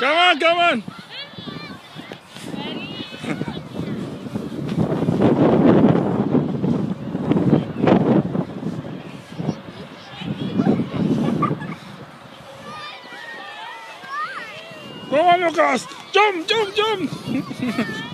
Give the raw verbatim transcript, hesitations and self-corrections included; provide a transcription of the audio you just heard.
Come on, come on. Come on, Lucas. Jump, jump, jump.